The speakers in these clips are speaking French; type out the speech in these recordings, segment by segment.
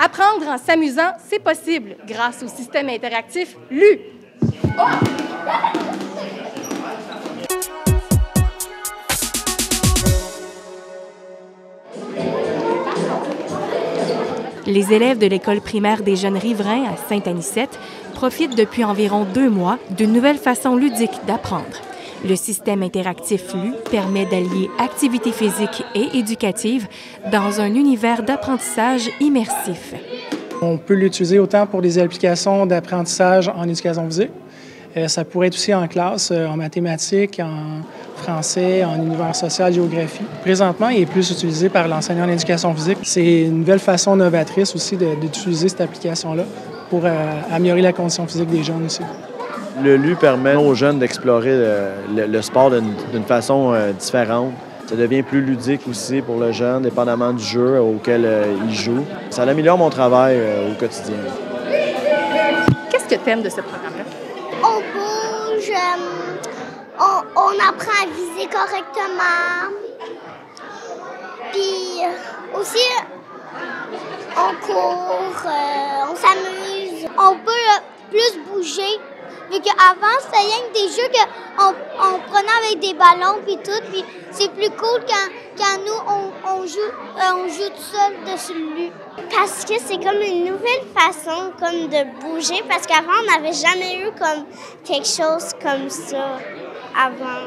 Apprendre en s'amusant, c'est possible grâce au système interactif LU. Les élèves de l'école primaire des Jeunes Riverains à Sainte-Anicette profitent depuis environ 2 mois d'une nouvelle façon ludique d'apprendre. Le système interactif LU permet d'allier activité physique et éducative dans un univers d'apprentissage immersif. On peut l'utiliser autant pour des applications d'apprentissage en éducation physique. Ça pourrait être aussi en classe, en mathématiques, en français, en univers social, géographie. Présentement, il est plus utilisé par l'enseignant en éducation physique. C'est une nouvelle façon novatrice aussi d'utiliser cette application-là pour améliorer la condition physique des jeunes aussi. Le LU permet aux jeunes d'explorer le sport d'une façon différente. Ça devient plus ludique aussi pour le jeune, dépendamment du jeu auquel il joue. Ça améliore mon travail au quotidien. Qu'est-ce que tu aimes de ce programme-là? On bouge, on apprend à viser correctement. Puis aussi, on court, on s'amuse. On peut plus bouger. Vu qu'avant, c'était rien que des jeux qu'on prenait avec des ballons puis tout. Puis c'est plus cool quand nous, on joue tout seul dessus le LU. Parce que c'est comme une nouvelle façon comme de bouger. Parce qu'avant, on n'avait jamais eu comme quelque chose comme ça avant.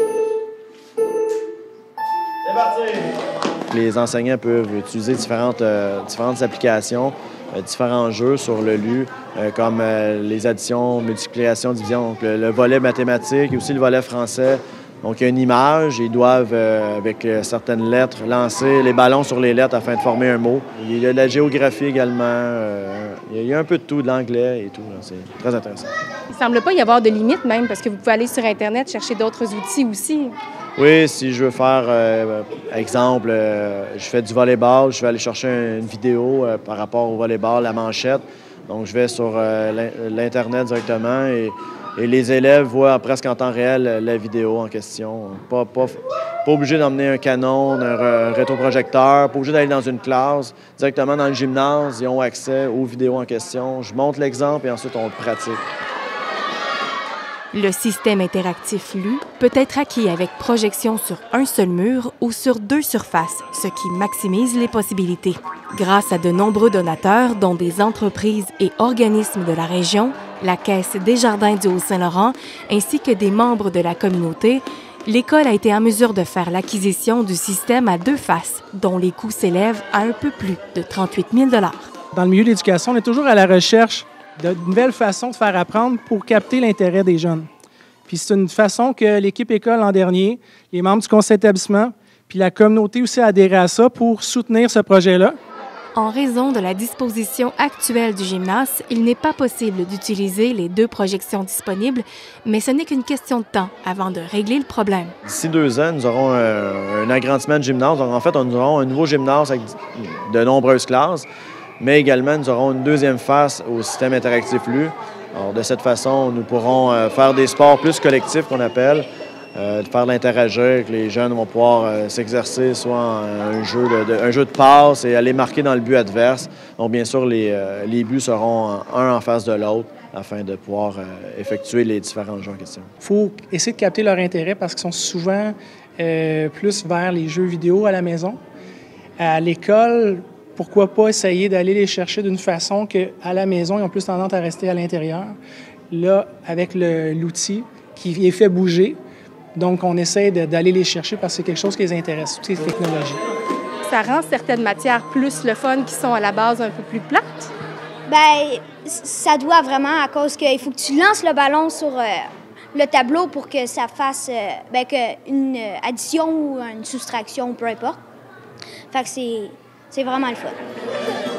C'est parti! Les enseignants peuvent utiliser différentes applications, différents jeux sur le LU, comme les additions, multiplications, divisions, donc le volet mathématique et aussi le volet français. Donc, il y a une image, ils doivent, avec certaines lettres, lancer les ballons sur les lettres afin de former un mot. Il y a de la géographie également, il y a un peu de tout, de l'anglais et tout. C'est très intéressant. Il ne semble pas y avoir de limite même, parce que vous pouvez aller sur Internet chercher d'autres outils aussi. Oui, si je veux faire, exemple, je fais du volleyball, je vais aller chercher une vidéo par rapport au volleyball, la manchette. Donc, je vais sur l'Internet directement et les élèves voient presque en temps réel la vidéo en question. Pas obligé d'emmener un canon, un rétroprojecteur, pas obligé d'aller dans une classe. Directement dans le gymnase, ils ont accès aux vidéos en question. Je montre l'exemple et ensuite on le pratique. Le système interactif LU peut être acquis avec projection sur un seul mur ou sur 2 surfaces, ce qui maximise les possibilités. Grâce à de nombreux donateurs, dont des entreprises et organismes de la région, la Caisse des Jardins du Haut-Saint-Laurent, ainsi que des membres de la communauté, l'école a été en mesure de faire l'acquisition du système à 2 faces, dont les coûts s'élèvent à un peu plus de 38 000 $. Dans le milieu de l'éducation, on est toujours à la recherche de nouvelles façons de faire apprendre pour capter l'intérêt des jeunes. Puis c'est une façon que l'équipe école l'an dernier, les membres du conseil d'établissement, puis la communauté aussi a adhéré à ça pour soutenir ce projet-là. En raison de la disposition actuelle du gymnase, il n'est pas possible d'utiliser les 2 projections disponibles, mais ce n'est qu'une question de temps avant de régler le problème. D'ici 2 ans, nous aurons un agrandissement de gymnase. Donc, en fait, nous aurons un nouveau gymnase avec de nombreuses classes. Mais également, nous aurons une deuxième face au système interactif LU. Alors, de cette façon, nous pourrons faire des sports plus collectifs qu'on appelle, faire de l'interagir, que les jeunes vont pouvoir s'exercer soit en un jeu de passe et aller marquer dans le but adverse. Donc, bien sûr, les buts seront un en face de l'autre afin de pouvoir effectuer les différents jeux en question. Il faut essayer de capter leur intérêt parce qu'ils sont souvent plus vers les jeux vidéo à la maison. À l'école, pourquoi pas essayer d'aller les chercher d'une façon qu'à la maison, ils ont plus tendance à rester à l'intérieur. Là, avec l'outil qui les fait bouger, donc on essaie d'aller les chercher parce que c'est quelque chose qui les intéresse, toutes ces technologies. Ça rend certaines matières plus le fun qui sont à la base un peu plus plates? Bien, ça doit vraiment à cause qu'il faut que tu lances le ballon sur le tableau pour que ça fasse une addition ou une soustraction, peu importe. Fait que c'est vraiment le fun.